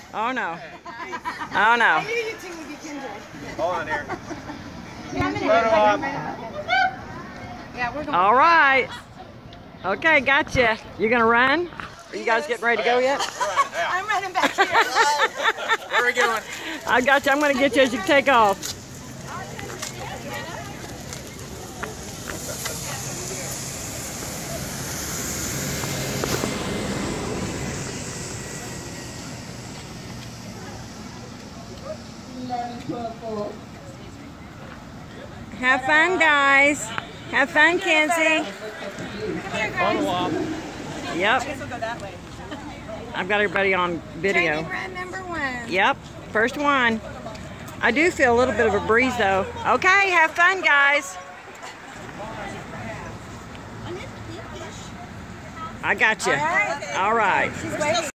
Oh no. Oh no. I knew you two would be kindred. Hold on here. Yeah, we're going. All right. Okay, gotcha. You gonna run? Are you guys getting ready to go yet? I'm running back here. Where are we going? I got you. I'm gonna get you as you take off. Have fun, guys. Have fun, Kenzie. Yep. I've got everybody on video. Training run number 1. Yep. First one. I do feel a little bit of a breeze, though. Okay, have fun, guys. I got you. All right. She's waiting.